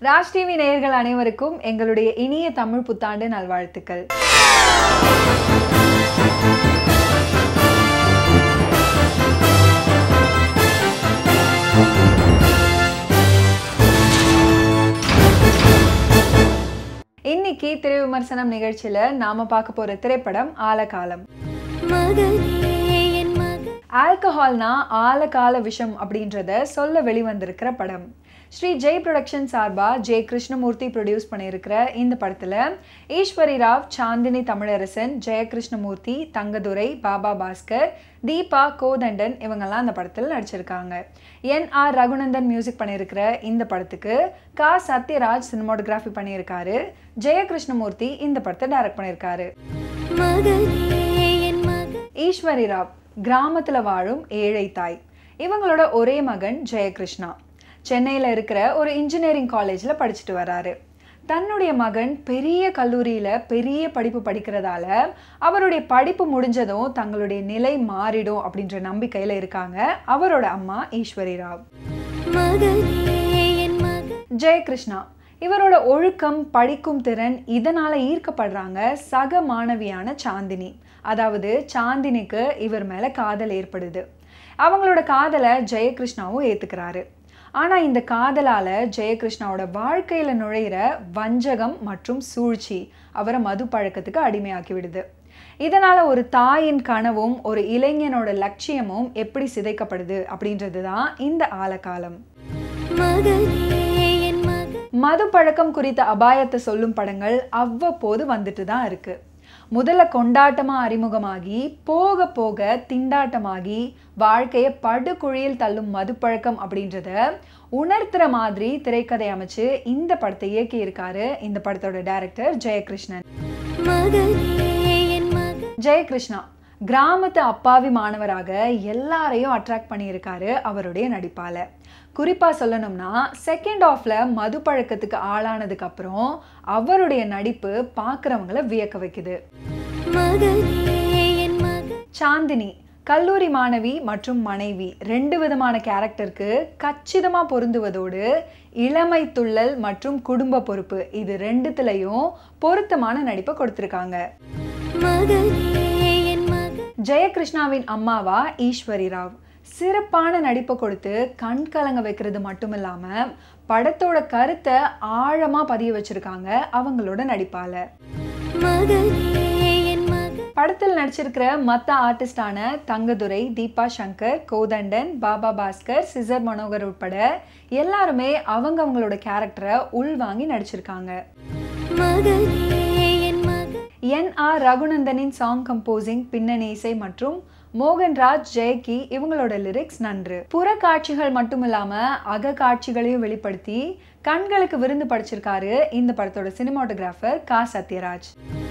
Raj TV நேயர்கள் அனைவருக்கும் எங்களுடைய இனிய தமிழ் புத்தாண்டு நல்வாழ்த்துக்கள். இன்னைக்கு திரை விமர்சனம் நிகழ்ச்சியில நாம பார்க்க போற திரைப்படம் ஆலகாலம். ஆல்கஹால்னா ஆலகால விஷம் அப்படின்றத சொல்ல வெளிவந்திருக்கிற படம். ஸ்ரீ ஜெய் ப்ரொடக்ஷன் சார்பா ஜே கிருஷ்ணமூர்த்தி ப்ரொடியூஸ் பண்ணியிருக்கிற இந்த படத்தில் ஈஸ்வரி ராவ், சாந்தினி தமிழரசன், ஜெயகிருஷ்ணமூர்த்தி, தங்கதுரை, பாபா பாஸ்கர், தீபா, கோதண்டன் இவங்கெல்லாம் அந்த படத்தில் நடிச்சிருக்காங்க. என்.ஆர். ரகுநந்தன் மியூசிக் பண்ணியிருக்கிற இந்த படத்துக்கு கா சத்யராஜ் சினிமாட்டோகிராஃபி பண்ணியிருக்காரு. ஜெயகிருஷ்ணமூர்த்தி இந்த படத்தை டைரக்ட் பண்ணியிருக்காரு. ஈஸ்வரி ராவ் கிராமத்தில் வாழும் ஏழை தாய். இவங்களோட ஒரே மகன் ஜெயகிருஷ்ணா சென்னையில் இருக்கிற ஒரு இன்ஜினியரிங் காலேஜில் படிச்சுட்டு வராரு. தன்னுடைய மகன் பெரிய கல்லூரியில் பெரிய படிப்பு படிக்கிறதால அவருடைய படிப்பு முடிஞ்சதும் தங்களுடைய நிலை மாறிடும் அப்படின்ற நம்பிக்கையில் இருக்காங்க அவரோட அம்மா ஈஸ்வரி ராவ். ஜெயகிருஷ்ணா இவரோட ஒழுக்கம், படிக்கும் திறன் இதனால் ஈர்க்கப்படுறாங்க சக மாணவியான சாந்தினி. அதாவது சாந்தினிக்கு இவர் மேலே காதல் ஏற்படுது. அவங்களோட காதலை ஜெயகிருஷ்ணாவும் ஏற்றுக்கிறாரு. ஆனால் இந்த காதலால் ஜெயகிருஷ்ணாவோட வாழ்க்கையில் நுழையிற வஞ்சகம் மற்றும் சூழ்ச்சி அவரை மது பழக்கத்துக்கு அடிமையாக்கி விடுது. இதனால் ஒரு தாயின் கனவும் ஒரு இளைஞனோட லட்சியமும் எப்படி சிதைக்கப்படுது அப்படின்றது தான் இந்த ஆலகாலம். மது பழக்கம் குறித்த அபாயத்தை சொல்லும் படங்கள் அவ்வப்போது வந்துட்டு தான் இருக்கு. முதல்ல கொண்டாட்டமாக அறிமுகமாகி போக போக திண்டாட்டமாகி வாழ்க்கையை படுகுழியில் தள்ளும் மதுப்பழக்கம் அப்படின்றத உணர்த்துற மாதிரி திரைக்கதை அமைச்சு இந்த படத்தை இயக்கி இருக்காரு இந்த படத்தோட டைரக்டர் ஜெயகிருஷ்ணன். ஜெயகிருஷ்ணா கிராமத்து அப்பாவி மாணவராக எல்லாரையும் அட்ராக்ட் பண்ணியிருக்காரு அவருடைய நடிப்பால. குறிப்பாக சொல்லணும்னா செகண்ட் ஹாஃப்ல மது பழக்கத்துக்கு ஆளானதுக்கு அப்புறம் அவருடைய நடிப்பு பார்க்குறவங்களை வியக்க வைக்குது. சாந்தினி கல்லூரி மாணவி மற்றும் மனைவி ரெண்டு விதமான கேரக்டருக்கு கச்சிதமாக பொருந்துவதோடு இளமை துள்ளல் மற்றும் குடும்ப பொறுப்பு இது ரெண்டுத்துலையும் பொருத்தமான நடிப்பை கொடுத்துருக்காங்க. ஜெயகிருஷ்ணாவின் அம்மாவா ஈஸ்வரி ராவ் சிறப்பான நடிப்பை கொடுத்து கண் கலங்க வைக்கிறது மட்டும் இல்லாமல் படத்தோட கருத்தை ஆழமாக பதிய வச்சிருக்காங்க அவங்களோட நடிப்பால. படத்தில் நடிச்சிருக்கிற மற்ற ஆர்டிஸ்டான தங்கதுரை, தீபா சங்கர், கோதண்டன், பாபா பாஸ்கர், சிசர் மனோகர் உட்பட எல்லாருமே அவங்களோட கேரக்டரை உள்வாங்கி நடிச்சிருக்காங்க. என்.ஆர். ரகுநந்தனின் சாங் கம்போசிங், பின்னணி இசை மற்றும் மோகன்ராஜ், ஜெயகி இவங்களோட லிரிக்ஸ் நன்று. புற காட்சிகள் மட்டும் இல்லாம அக காட்சிகளையும் வெளிப்படுத்தி கண்களுக்கு விருந்து படைச்சிருக்காரு இந்த படத்தோட சினிமாட்டோகிராஃபர் கா சத்யராஜ்.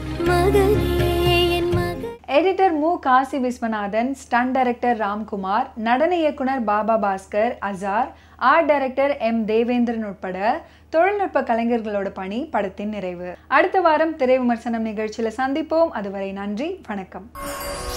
எடிட்டர் மு காசி விஸ்வநாதன், ஸ்டன் டைரக்டர் ராம்குமார், நடன இயக்குனர் Baba Bhaskar, Azhar, art director M Devendran உட்பட தொழில்நுட்ப கலைஞர்களோட பணி படத்தின் நிறைவு. அடுத்த வாரம் திரை விமர்சனம் நிகழ்ச்சியில சந்திப்போம். அதுவரை நன்றி, வணக்கம்.